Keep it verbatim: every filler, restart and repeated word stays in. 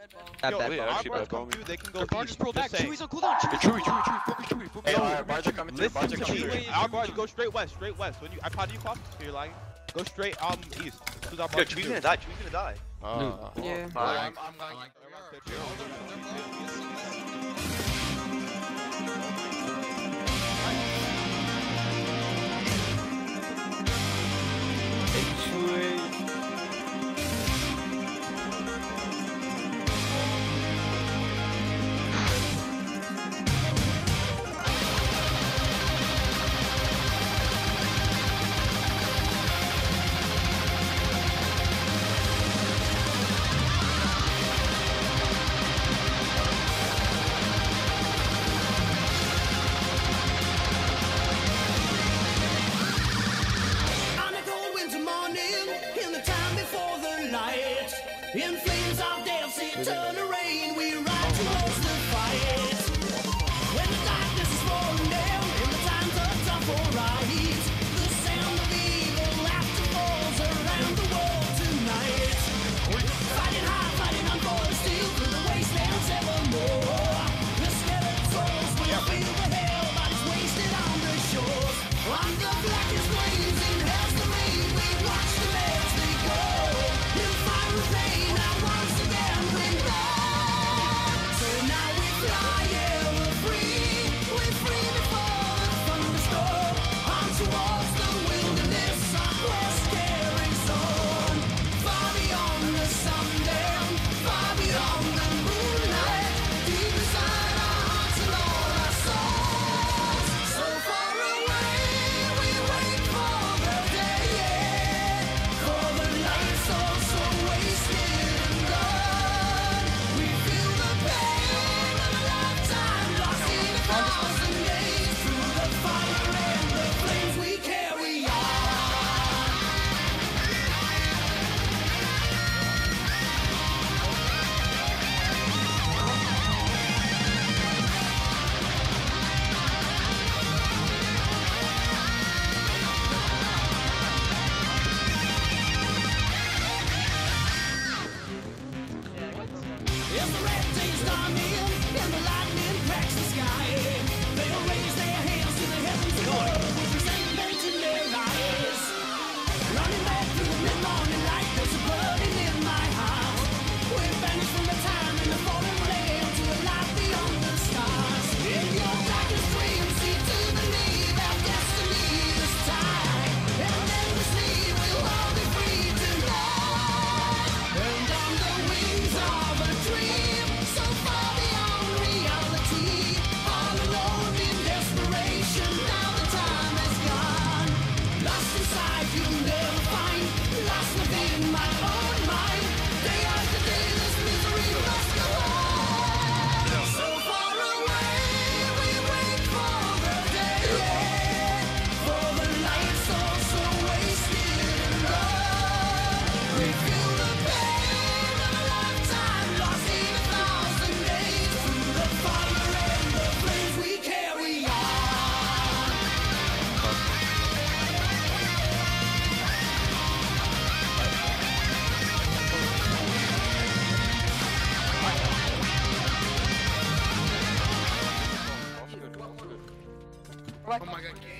That Yo, bad if bomb. our actually bars bad come bomb. through, they can go Their bar east. just pulled back. Just saying. Chewy's on cooldown. Hey, Chewy, Chewy, Chewy, focus Chewy, focus. Hey, Yo, alright, barge are coming through, Listen barge are to coming me. through. Our bars go straight west, straight west. When you, I pod you, Pop. You're lagging. Go straight um east. Who's our Yo, bars Chewy's gonna die, Chewy's gonna die. Uh, Yeah. I'm, I'm going. In flames of death's eternal rain, we ride towards the fight. When the darkness is falling down, and the times are tough or right, the sound of evil laughter falls around the world tonight. Fighting hard, fighting on for the steel, through the wastelands evermore. The skeletons will feel the hell, bodies wasted on the shores. On the blackest flames in hell's domain, we watch them as they go. In fire and pain. Oh my god.